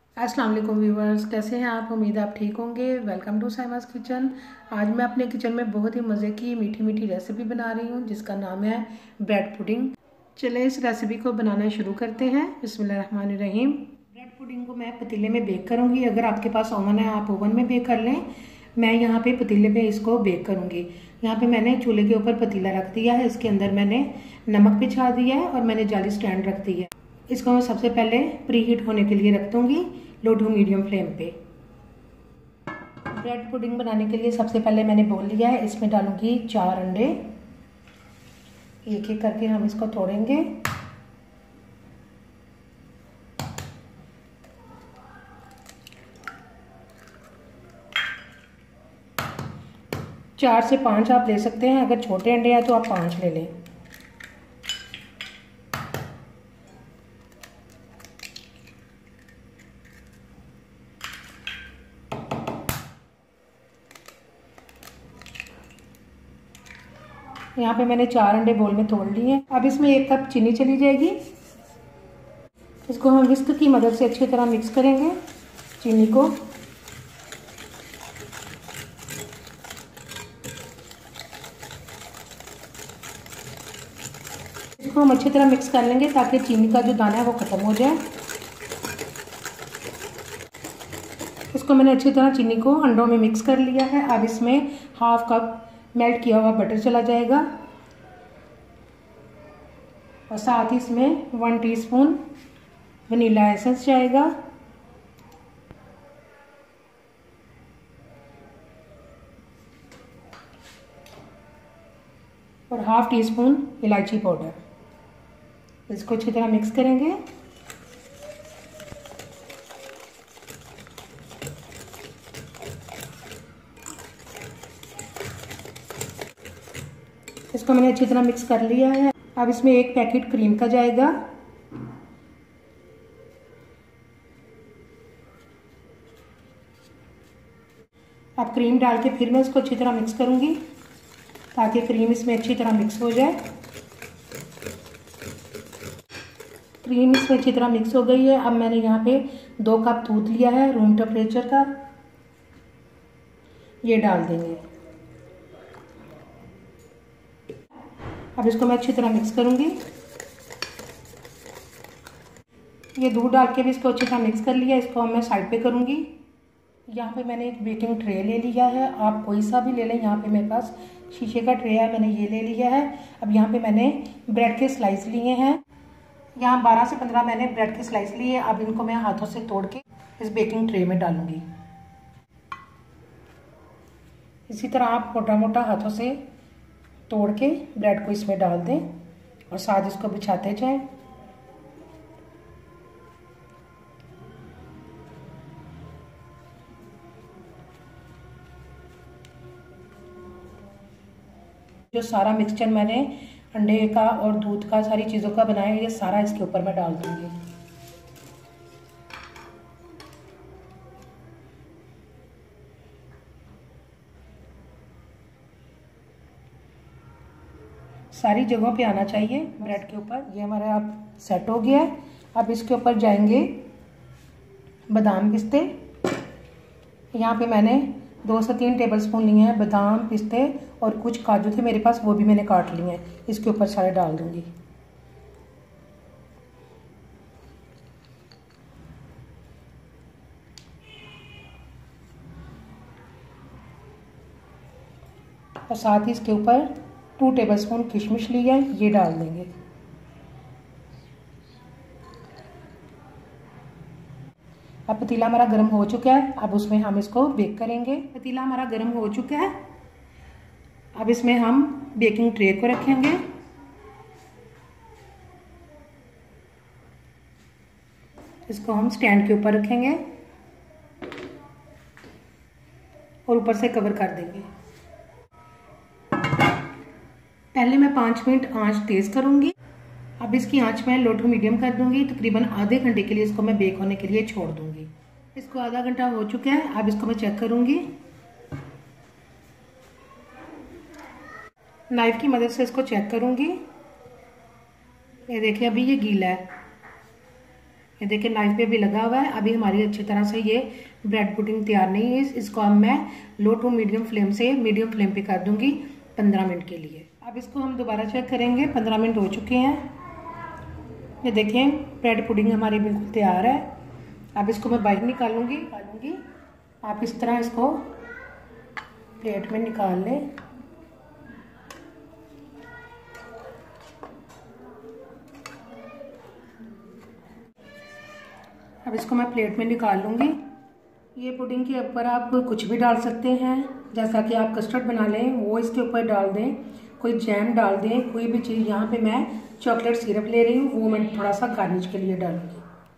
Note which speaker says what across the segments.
Speaker 1: अस्सलाम वालेकुम व्यूवर्स, कैसे हैं आप। उम्मीद है आप ठीक होंगे। Welcome to Saima's kitchen. आज मैं अपने किचन में बहुत ही मज़े की मीठी मीठी रेसिपी बना रही हूँ जिसका नाम है ब्रेड पुडिंग। चलिए इस रेसिपी को बनाना शुरू करते हैं। बिस्मिल्लाहिर्रहमानिर्रहीम। ब्रेड पुडिंग को मैं पतीले में बेक करूँगी। अगर आपके पास ओवन है आप ओवन में बेक कर लें। मैं यहाँ पे पतीले पे इसको बेक करूँगी। यहाँ पे मैंने चूल्हे के ऊपर पतीला रख दिया है। इसके अंदर मैंने नमक बिछा दिया है और मैंने जाली स्टैंड रख दी है। इसको मैं सबसे पहले प्री हीट होने के लिए रख दूंगी लो टू मीडियम फ्लेम पे। ब्रेड पुडिंग बनाने के लिए सबसे पहले मैंने बोल लिया है, इसमें डालूंगी 4 अंडे। एक एक करके हम इसको तोड़ेंगे। चार से 5 आप ले सकते हैं। अगर छोटे अंडे हैं तो आप 5 ले लें। यहाँ पे मैंने 4 अंडे बोल में तोड़ लिए हैं। अब इसमें 1 कप चीनी चली जाएगी। इसको हम विस्क की मदद से अच्छी तरह मिक्स करेंगे चीनी को। इसको हम अच्छी तरह मिक्स कर लेंगे ताकि चीनी का जो दाना है वो ख़त्म हो जाए। इसको मैंने अच्छी तरह चीनी को अंडों में मिक्स कर लिया है। अब इसमें 1/2 कप मेल्ट किया हुआ बटर चला जाएगा और साथ ही इसमें 1 टीस्पून वनीला एसेंस जाएगा और 1/2 टीस्पून इलायची पाउडर। इसको अच्छी तरह मिक्स करेंगे। इसको मैंने अच्छी तरह मिक्स कर लिया है। अब इसमें 1 पैकेट क्रीम का जाएगा। अब क्रीम डाल के फिर मैं इसको अच्छी तरह मिक्स करूंगी ताकि क्रीम इसमें अच्छी तरह मिक्स हो जाए। क्रीम इसमें अच्छी तरह मिक्स हो गई है। अब मैंने यहाँ पे 2 कप दूध लिया है रूम टेम्परेचर का, ये डाल देंगे। अब इसको मैं अच्छी तरह मिक्स करूंगी। ये दूध डाल के भी इसको अच्छी तरह मिक्स कर लिया। इसको मैं साइड पे करूंगी। यहाँ पे मैंने एक बेकिंग ट्रे ले लिया है, आप कोई सा भी ले लें। यहाँ पे मेरे पास शीशे का ट्रे है, मैंने ये ले लिया है। अब यहाँ पे मैंने ब्रेड के स्लाइस लिए हैं। यहाँ 12 से 15 मैंने ब्रेड के स्लाइस लिए। अब इनको मैं हाथों से तोड़ के इस बेकिंग ट्रे में डालूंगी। इसी तरह आप मोटा मोटा हाथों से तोड़ के ब्रेड को इसमें डाल दें और साथ इसको बिछाते जाएं। जो सारा मिक्सचर मैंने अंडे का और दूध का सारी चीज़ों का बनाया ये सारा इसके ऊपर मैं डाल दूंगी। सारी जगहों पे आना चाहिए ब्रेड के ऊपर। ये हमारा अब सेट हो गया है। अब इसके ऊपर जाएंगे बादाम पिस्ते। यहाँ पे मैंने 2 से 3 टेबलस्पून लिए हैं बादाम पिस्ते और कुछ काजू थे मेरे पास, वो भी मैंने काट लिए हैं। इसके ऊपर सारे डाल दूंगी। और साथ ही इसके ऊपर 2 टेबलस्पून किशमिश ली है, ये डाल देंगे। अब पतीला हमारा गर्म हो चुका है। अब उसमें हम इसको बेक करेंगे। पतीला हमारा गर्म हो चुका है। अब इसमें हम बेकिंग ट्रे को रखेंगे। इसको हम स्टैंड के ऊपर रखेंगे और ऊपर से कवर कर देंगे। पहले मैं 5 मिनट आंच तेज करूंगी। अब इसकी आंच मैं लो टू मीडियम कर दूंगी। तकरीबन आधे घंटे के लिए इसको मैं बेक होने के लिए छोड़ दूंगी। इसको आधा घंटा हो चुका है। अब इसको मैं चेक करूंगी। नाइफ की मदद से इसको चेक करूंगी। ये देखिए अभी ये गीला है। ये देखिए नाइफ पे भी लगा हुआ है। अभी हमारी अच्छी तरह से ये ब्रेड पुडिंग तैयार नहीं है। इसको अब मैं लो टू मीडियम फ्लेम से मीडियम फ्लेम पे कर दूंगी 15 मिनट के लिए। अब इसको हम दोबारा चेक करेंगे। 15 मिनट हो चुके हैं। ये देखिए ब्रेड पुडिंग हमारी बिल्कुल तैयार है। अब इसको मैं बाहर निकालूंगी। आप इस तरह इसको प्लेट में निकाल लें। अब इसको मैं प्लेट में निकाल लूँगी। ये पुडिंग के ऊपर आप कुछ भी डाल सकते हैं, जैसा कि आप कस्टर्ड बना लें वो इसके ऊपर डाल दें, कोई जैम डाल दें, कोई भी चीज़। यहाँ पे मैं चॉकलेट सिरप ले रही हूँ, वो मैं थोड़ा सा गार्निश के लिए डालूँगी।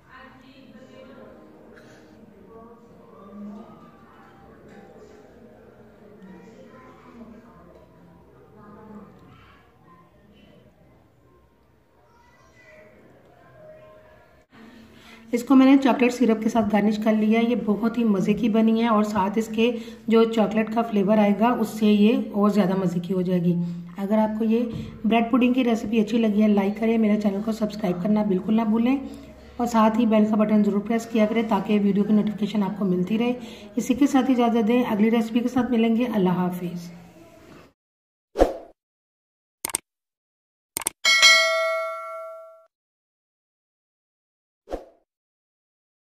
Speaker 1: इसको मैंने चॉकलेट सिरप के साथ गार्निश कर लिया है। ये बहुत ही मज़े की बनी है और साथ इसके जो चॉकलेट का फ्लेवर आएगा उससे ये और ज़्यादा मज़े की हो जाएगी। अगर आपको ये ब्रेड पुडिंग की रेसिपी अच्छी लगी है लाइक करें, मेरे चैनल को सब्सक्राइब करना बिल्कुल ना भूलें और साथ ही बेल का बटन ज़रूर प्रेस किया करें ताकि वीडियो की नोटिफिकेशन आपको मिलती रहे। इसी के साथ ही इजाज़त दें, अगली रेसिपी के साथ मिलेंगे। अल्लाह हाफिज़।